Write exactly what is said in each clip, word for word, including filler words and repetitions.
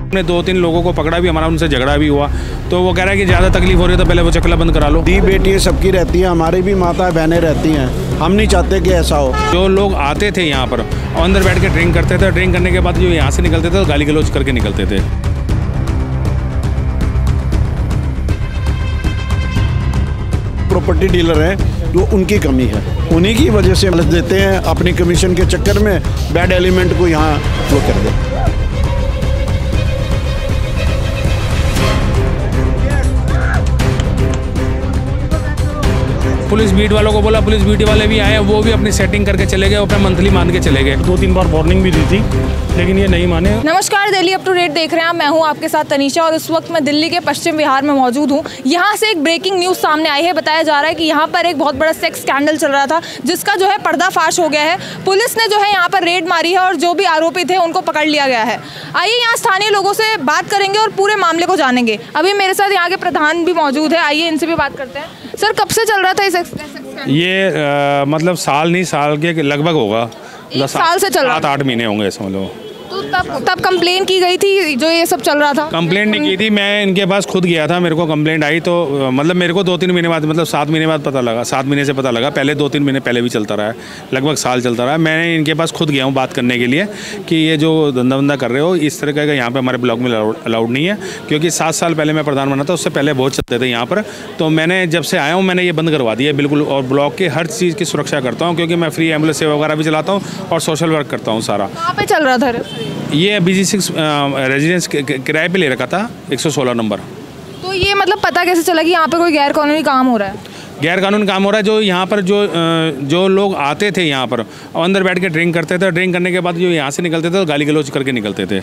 हमने दो तीन लोगों को पकड़ा भी, हमारा उनसे झगड़ा भी हुआ, तो वो कह रहा है कि ज़्यादा तकलीफ हो रही है तो पहले वो चकला बंद करा लो। दी बेटी सबकी रहती है, हमारी भी माता बहनें रहती हैं, हम नहीं चाहते कि ऐसा हो। जो लोग आते थे यहाँ पर और अंदर बैठ के ड्रिंक करते थे, ड्रिंक करने के बाद जो यहाँ से निकलते थे तो गाली गलौज करके निकलते थे। प्रॉपर्टी डीलर हैं जो उनकी कमी है, उन्हीं की वजह से गलत देते हैं, अपनी कमीशन के चक्कर में बैड एलिमेंट को यहाँ वो कर दे। पुलिस बीट वालों को बोला, पुलिस बीट वाले भी आए, वो भी अपनी सेटिंग करके चले गए, अपना मंथली मान के चले गए। दो तीन बार वार्निंग भी दी थी लेकिन ये नहीं माने। नमस्कार, दिल्ली अप टू डेट देख रहे हैं आप, मैं हूं आपके साथ तनीषा और इस वक्त मैं दिल्ली के पश्चिम विहार में मौजूद हूं। यहां से एक ब्रेकिंग न्यूज़ सामने आई है। बताया जा रहा है कि यहां पर एक बहुत बड़ा सेक्स स्कैंडल चल रहा था जिसका जो है पर्दाफाश हो गया है। पुलिस ने जो है यहाँ पर रेड मारी है और जो भी आरोपी थे उनको पकड़ लिया गया है। आइए यहाँ स्थानीय लोगों से बात करेंगे और पूरे मामले को जानेंगे। अभी मेरे साथ यहाँ के प्रधान भी मौजूद है, आइए इनसे भी बात करते हैं। सर, कब से चल रहा था ये? ये आ, मतलब साल नहीं, साल के लगभग होगा, साल से चल रहा, सात आठ महीने होंगे समझ लो। तो तब तब कंप्लेन की गई थी जो ये सब चल रहा था? कंप्लेंट नहीं की थी, मैं इनके पास खुद गया था, मेरे को कंप्लेंट आई तो मतलब मेरे को दो तीन महीने बाद, मतलब सात महीने बाद पता लगा, सात महीने से पता लगा। पहले दो तीन महीने पहले भी चलता रहा है, लगभग साल चलता रहा है। मैं इनके पास खुद गया हूँ बात करने के लिए कि ये जो धंधा वंदा कर रहे हो इस तरह का यहाँ पे हमारे ब्लॉक में अलाउड नहीं है, क्योंकि सात साल पहले मैं प्रधान बना था, उससे पहले बहुत चलते थे यहाँ पर। तो मैंने जब से आया हूँ मैंने ये बंद करवा दिया बिल्कुल, और ब्लॉक के हर चीज़ की सुरक्षा करता हूँ, क्योंकि मैं फ्री एम्बुलेंस सेवा वगैरह भी चलाता हूँ और सोशल वर्क करता हूँ सारा। कहाँ पे चल रहा था ये बी जी सिक्स रेजिडेंस किराए पे ले रखा था, एक सौ सोलह नंबर। तो ये मतलब पता कैसे चला कि यहाँ पे कोई गैर कानूनी काम हो रहा है? गैर कानूनी काम हो रहा है, जो यहाँ पर जो जो लोग आते थे यहाँ पर और अंदर बैठ के ड्रिंक करते थे, ड्रिंक करने के बाद जो यहाँ से निकलते थे तो गाली गलौज करके निकलते थे,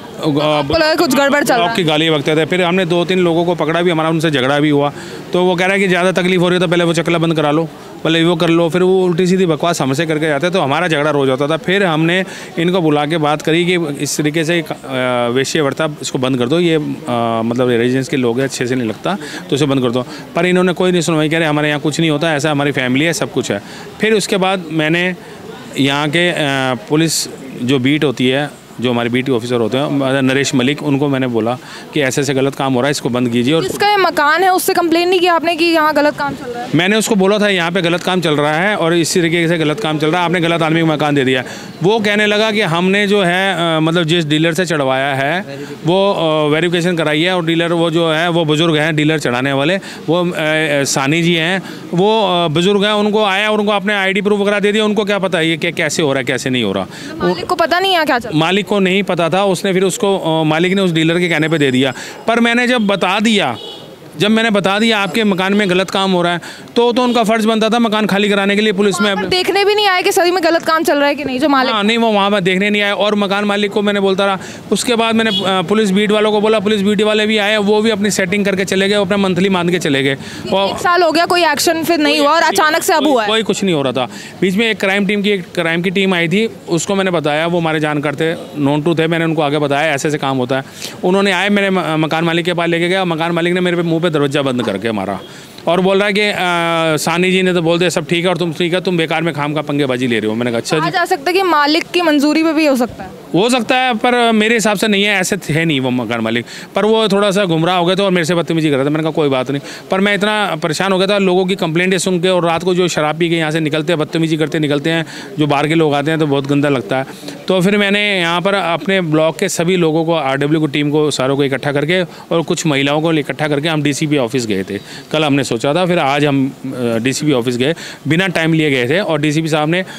कुछ गड़बड़ चल रहा है, की गाली बकते थे। फिर हमने दो तीन लोगों को पकड़ा भी, हमारा उनसे झगड़ा भी हुआ, तो वो कह रहा है कि ज़्यादा तकलीफ हो रही है तो पहले वो चकला बंद करा लो, पहले वो कर लो। फिर वो उल्टी सीधी बकवास हमसे करके जाते, तो हमारा झगड़ा रोज होता था। फिर हमने इनको बुला के बात करी कि इस तरीके से वेश्यावृत्ति इसको बंद कर दो, ये आ, मतलब रेजिडेंस के लोग हैं, अच्छे से नहीं लगता, तो इसे बंद कर दो। पर इन्होंने कोई नहीं सुनवाई, कह रहे हमारे यहाँ कुछ नहीं होता, ऐसा हमारी फैमिली है, सब कुछ है। फिर उसके बाद मैंने यहाँ के आ, पुलिस जो बीट होती है, जो हमारे बीटी ऑफिसर होते हैं नरेश मलिक, उनको मैंने बोला कि ऐसे ऐसे गलत काम हो रहा है, इसको बंद कीजिए। और इसका ये मकान है, उससे कंप्लेन नहीं किया आपने कि यहाँ गलत काम चल रहा है? मैंने उसको बोला था यहाँ पे गलत काम चल रहा है और इसी तरीके से गलत काम चल रहा है, आपने गलत आदमी को मकान दे दिया। वो कहने लगा कि हमने जो है आ, मतलब जिस डीलर से चढ़वाया है वो वेरिफिकेशन कराई है, और डीलर वो जो है वो बुजुर्ग हैं, डीलर चढ़ाने वाले वो आ, सानी जी हैं, वो बुजुर्ग हैं, उनको आया और उनको अपने आई डी प्रूफ वगैरह दे दिया। उनको क्या पता ये कैसे हो रहा है कैसे नहीं हो रहा, मालिक को पता नहीं है क्या चल रहा है? मालिक को नहीं पता था, उसने फिर उसको मालिक ने उस डीलर के कहने पे दे दिया। पर मैंने जब बता दिया जब मैंने बता दिया आपके मकान में गलत काम हो रहा है, तो तो उनका फर्ज बनता था मकान खाली कराने के लिए पुलिस में देखने भी नहीं आए कि सही में गलत काम चल रहा है कि नहीं, जो मालिक? हाँ, नहीं, वो वहाँ पर देखने नहीं आए और मकान मालिक को मैंने बोलता रहा। उसके बाद मैंने पुलिस बीट वालों को बोला, पुलिस बीट वाले भी आए, वो भी अपनी सेटिंग करके चले गए, अपना मंथली मान के चले गए। एक साल हो गया, कोई एक्शन फिर नहीं हुआ और अचानक से अब हुआ है? कोई कुछ नहीं हो रहा था। बीच में एक क्राइम टीम की एक क्राइम की टीम आई थी, उसको मैंने बताया, वो हमारे जानकार थे, नॉन टू थे, मैंने उनको आगे बताया ऐसे ऐसे काम होता है। उन्होंने आए, मेरे मकान मालिक के पास लेके गया, मकान मालिक ने मेरे मुँह पर दरवाजा बंद करके हमारा और बोल रहा है कि आ, सानी जी ने तो बोल दिया सब ठीक है और तुम ठीक है, तुम बेकार में खाम का पंगेबाजी ले रहे हो। मैंने कहा अच्छा जी, जा सकता है कि मालिक की मंजूरी पे भी हो सकता है? हो सकता है, पर मेरे हिसाब से नहीं है, ऐसे थे नहीं वो मकान मालिक, पर वो थोड़ा सा गुमराह हो गया था और मेरे से बदतमीजी कर रहा था। मैंने कहा कोई बात नहीं, पर मैं इतना परेशान हो गया था लोगों की कंप्लेंटें सुन के, और रात को जो शराब पी के यहाँ से निकलते हैं, बदतमीजी करते निकलते हैं, जो बाहर के लोग आते हैं, तो बहुत गंदा लगता है। तो फिर मैंने यहाँ पर अपने ब्लॉक के सभी लोगों को, आर डब्ल्यू की टीम को, सारों को इकट्ठा करके और कुछ महिलाओं को इकट्ठा करके हम डी सी पी ऑफिस गए थे। कल हमने सोचा था, फिर आज हम डी सी पी ऑफिस गए, बिना टाइम लिए गए थे, और डी सी पी साहब ने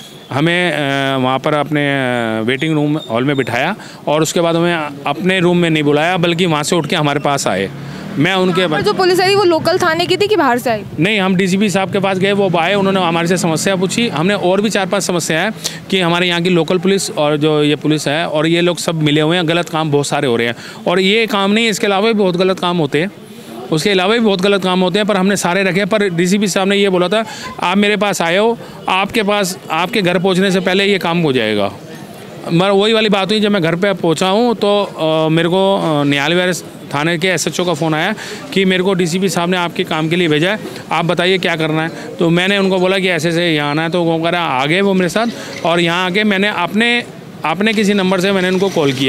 हमें वहाँ पर अपने वेटिंग रूम हॉल में बिठाया और उसके बाद हमें अपने रूम में नहीं बुलाया, बल्कि वहाँ से उठ के हमारे पास आए। मैं उनके पर जो पुलिस आई वो लोकल थाने की थी कि बाहर से आई? नहीं, हम डीसीपी साहब के पास गए, वो आए, उन्होंने हमारे से समस्या पूछी। हमने और भी चार पांच समस्या है कि हमारे यहाँ की लोकल पुलिस और जो ये पुलिस है और ये लोग सब मिले हुए हैं, गलत काम बहुत सारे हो रहे हैं, और ये काम नहीं, इसके अलावा भी बहुत गलत काम होते हैं, उसके अलावा भी बहुत गलत काम होते हैं, पर हमने सारे रखे। पर डीसीपी साहब ने ये बोला था आप मेरे पास आए हो, आपके पास आपके घर पहुँचने से पहले ये काम हो जाएगा। मगर वही वाली बात हुई, जब मैं घर पे पहुंचा हूं तो आ, मेरे को न्यायालय थाने के एसएचओ का फ़ोन आया कि मेरे को डीसीपी साहब ने आपके काम के लिए भेजा है, आप बताइए क्या करना है। तो मैंने उनको बोला कि ऐसे ऐसे यहाँ आना है, तो वो कह आ गए वो मेरे साथ, और यहाँ आके मैंने अपने अपने किसी नंबर से मैंने उनको कॉल किया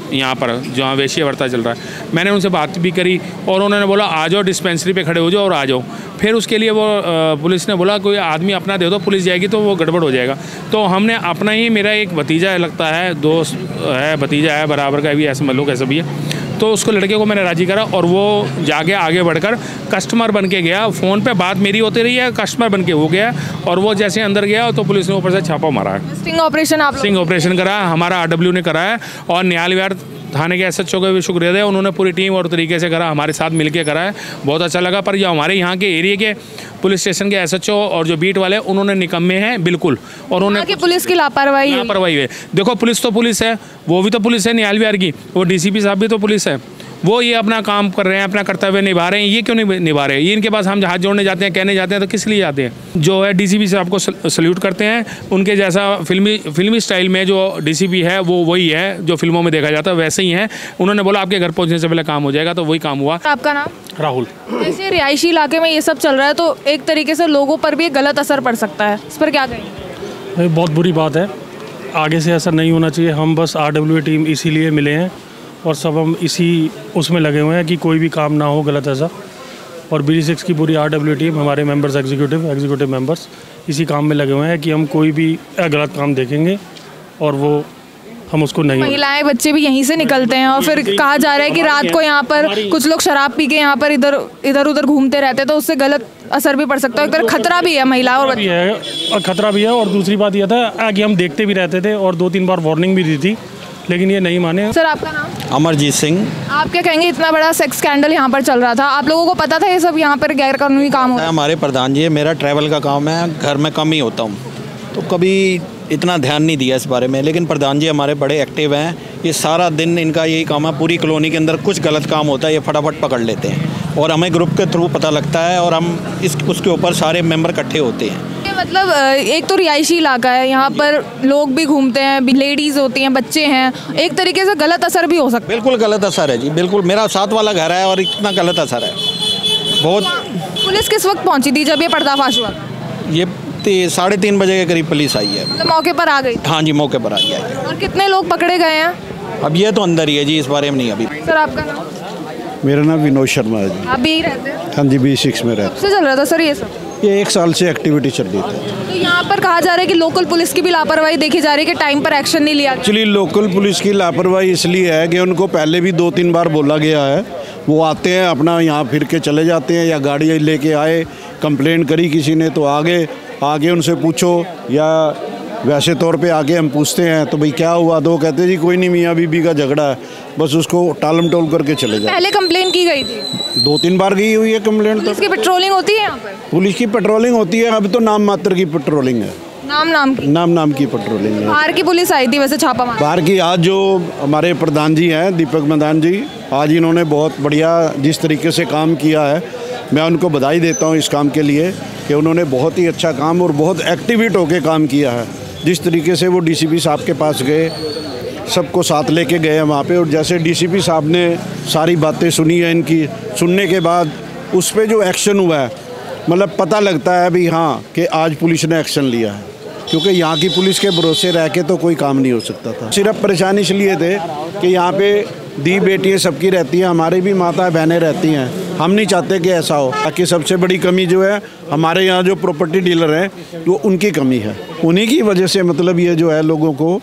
यहाँ पर जहाँ वेश्यावृत्ति चल रहा है। मैंने उनसे बात भी करी और उन्होंने बोला आ जाओ, डिस्पेंसरी पे खड़े हो जाओ और आ जाओ। फिर उसके लिए वो पुलिस ने बोला कोई आदमी अपना दे दो, पुलिस जाएगी तो वो गड़बड़ हो जाएगा। तो हमने अपना ही, मेरा एक भतीजा लगता है, दोस्त है, भतीजा है बराबर का भी, ऐसे मान लो कैसा भी है, तो उसको लड़के को मैंने राजी करा और वो जाके आगे बढ़कर कस्टमर बन के गया। फ़ोन पे बात मेरी होती रही है, कस्टमर बन के हो गया और वो जैसे अंदर गया तो पुलिस ने ऊपर से छापा मारा है। स्टिंग ऑपरेशन आप स्टिंग ऑपरेशन करा, हमारा आर डब्ल्यू ने करा है और न्याय विहार थाने के एस एच ओ का भी शुक्रिया है, उन्होंने पूरी टीम और तरीके से करा, हमारे साथ मिलके करा है, बहुत अच्छा लगा। पर जो हमारे यहाँ के एरिया के पुलिस स्टेशन के एस एच ओ और जो बीट वाले, उन्होंने निकम्मे हैं बिल्कुल। और उन्होंने पुलिस की लापरवाही लापरवाही है। देखो पुलिस तो पुलिस है, वो भी तो पुलिस है न्याय विहार की, वो डी सी पी साहब भी तो पुलिस है, वो ये अपना काम कर रहे हैं, अपना कर्तव्य निभा रहे हैं, ये क्यों नहीं निभा रहे हैं? ये इनके पास हम हाथ जोड़ने जाते हैं, कहने जाते हैं तो किस लिए जाते हैं? जो है डीसीपी साहब को सल्यूट करते हैं, उनके जैसा फिल्मी फिल्मी स्टाइल में जो डीसीपी है वो वही है जो फिल्मों में देखा जाता है, वैसे ही है। उन्होंने बोला आपके घर पहुंचने से पहले काम हो जाएगा, तो वही काम हुआ। आपका नाम? राहुल। जैसे रिहायशी इलाके में ये सब चल रहा है तो एक तरीके से लोगों पर भी एक गलत असर पड़ सकता है, इस पर क्या कहेंगे? बहुत बुरी बात है, आगे से ऐसा नहीं होना चाहिए। हम बस आर डब्ल्यू टीम इसीलिए मिले हैं और सब हम इसी उसमें लगे हुए हैं कि कोई भी काम ना हो गलत ऐसा। और बी डी सिक्स की पूरी आर डब्ल्यू टीम, हमारे मेंबर्स, एग्जीक्यूटिव एग्जीक्यूटिव मेंबर्स इसी काम में लगे हुए हैं कि हम कोई भी गलत काम देखेंगे और वो हम उसको नहीं। महिलाएं बच्चे भी यहीं से निकलते हैं और फिर कहा जा रहा है कि रात को यहाँ पर कुछ लोग शराब पी के यहाँ पर इधर इधर उधर घूमते रहते हैं, तो उससे गलत असर भी पड़ सकता है। एक तरह खतरा भी है महिलाओं और बच्चों है, और खतरा भी है। और दूसरी बात यह था कि हम देखते भी रहते थे और दो तीन बार वार्निंग भी दी थी, लेकिन ये नहीं माने। सर आपका नाम? अमरजीत सिंह। आप क्या कहेंगे, इतना बड़ा सेक्स स्कैंडल यहाँ पर चल रहा था, आप लोगों को पता था ये सब यहाँ पर गैर कानूनी काम हो रहा है? हमारे प्रधान जी, मेरा ट्रैवल का काम है, घर में कम ही होता हूँ तो कभी इतना ध्यान नहीं दिया इस बारे में, लेकिन प्रधान जी हमारे बड़े एक्टिव हैं। ये सारा दिन इनका यही काम है, पूरी कॉलोनी के अंदर कुछ गलत काम होता है ये फटाफट पकड़ लेते हैं और हमें ग्रुप के थ्रू पता लगता है और हम इस उसके ऊपर सारे मेंबर इकट्ठे होते हैं। मतलब एक तो रिहायशी इलाका है, यहाँ पर लोग भी घूमते हैं, लेडीज़ होती हैं, बच्चे हैं, एक तरीके से गलत असर भी हो सकता है। बिल्कुल गलत असर है जी, बिल्कुल। मेरा साथ वाला घर है और इतना गलत असर है बहुत। पुलिस किस वक्त पहुँची थी जब ये पर्दाफाश हुआ? ये साढ़े तीन बजे के करीब पुलिस आई है। मतलब मौके पर आ गई? हाँ जी, मौके पर आई है। और कितने लोग पकड़े गए हैं? अब ये तो अंदर ही है जी, इस बारे में नहीं अभी। सर आपका नाम? मेरा नाम विनोद शर्मा है जी। आप भी यही रहते हैं? हाँ जी, बी सिक्स में रहते से चल रहा था सर ये सब? ये एक साल से एक्टिविटी चल रही थी। तो यहाँ पर कहा जा रहा है कि लोकल पुलिस की भी लापरवाही देखी जा रही है कि टाइम पर एक्शन नहीं लिया। एक्चुअली लोकल पुलिस की लापरवाही इसलिए है कि उनको पहले भी दो तीन बार बोला गया है, वो आते हैं अपना यहाँ फिर के चले जाते हैं, या गाड़ी लेके आए, कंप्लेंट करी किसी ने तो आगे आगे उनसे पूछो, या वैसे तौर पे आके हम पूछते हैं तो भाई क्या हुआ, तो वो कहते हैं जी कोई नहीं, मियाँ बीबी का झगड़ा है, बस उसको टालम टोल करके चले जाए। पहले कंप्लेन की गई थी? दो तीन बार गई हुई है कंप्लेंट। तो पुलिस की पेट्रोलिंग होती है यहाँ पर? पुलिस की पेट्रोलिंग होती है, अब तो नाम मात्र की पेट्रोलिंग है। नाम नाम की नाम नाम की पेट्रोलिंग है। बाहर की पुलिस आई थी वैसे छापा मारा? बाहर की आज जो हमारे प्रधान जी हैं, दीपक मदान जी, आज इन्होंने बहुत बढ़िया जिस तरीके से काम किया है, मैं उनको बधाई देता हूँ इस काम के लिए कि उन्होंने बहुत ही अच्छा काम और बहुत एक्टिवेट होकर काम किया है। जिस तरीके से वो डीसीपी साहब के पास गए, सबको साथ लेके गए हैं वहाँ पे, और जैसे डीसीपी साहब ने सारी बातें सुनी है इनकी, सुनने के बाद उस पर जो एक्शन हुआ है, मतलब पता लगता है भी हाँ कि आज पुलिस ने एक्शन लिया है, क्योंकि यहाँ की पुलिस के भरोसे रह के तो कोई काम नहीं हो सकता था। सिर्फ परेशानी इसलिए थे कि यहाँ पे दी बेटियाँ सबकी रहती हैं, हमारी भी माता बहनें रहती हैं, हम नहीं चाहते कि ऐसा हो। बाकी सबसे बड़ी कमी जो है हमारे यहाँ जो प्रॉपर्टी डीलर हैं, वो उनकी कमी है, उन्हीं की वजह से मतलब ये जो है लोगों को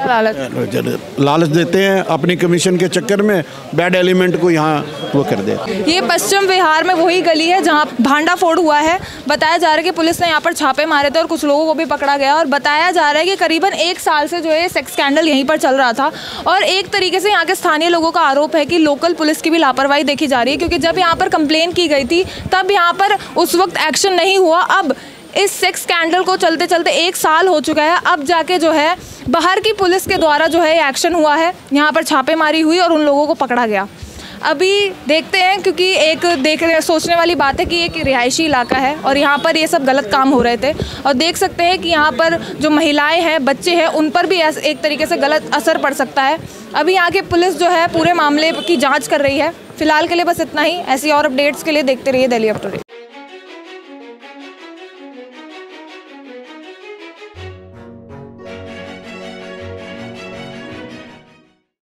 लालच लालच देते हैं अपनी कमीशन के चक्कर में, बैड एलिमेंट को यहाँ वो कर देते हैं। ये पश्चिम विहार में वही गली है जहाँ भांडाफोड़ हुआ है। बताया जा रहा है कि पुलिस ने यहाँ पर छापे मारे थे और कुछ लोगों को भी पकड़ा गया, और बताया जा रहा है कि करीबन एक साल से जो है सेक्स स्कैंडल यहीं पर चल रहा था। और एक तरीके से यहाँ के स्थानीय लोगों का आरोप है कि लोकल पुलिस की भी लापरवाही देखी जा रही है, क्योंकि जब यहाँ पर कंप्लेन की गई थी तब यहाँ पर उस वक्त एक्शन नहीं हुआ। अब इस सेक्स स्कैंडल को चलते चलते एक साल हो चुका है, अब जाके जो है बाहर की पुलिस के द्वारा जो है एक्शन हुआ है, यहाँ पर छापेमारी हुई और उन लोगों को पकड़ा गया। अभी देखते हैं, क्योंकि एक देख रहे सोचने वाली बात है कि एक रिहायशी इलाका है और यहाँ पर ये सब गलत काम हो रहे थे, और देख सकते हैं कि यहाँ पर जो महिलाएं हैं, बच्चे हैं, उन पर भी एक तरीके से गलत असर पड़ सकता है। अभी यहाँ की पुलिस जो है पूरे मामले की जाँच कर रही है। फिलहाल के लिए बस इतना ही। ऐसी और अपडेट्स के लिए देखते रहिए दिल्ली अप टू डेट।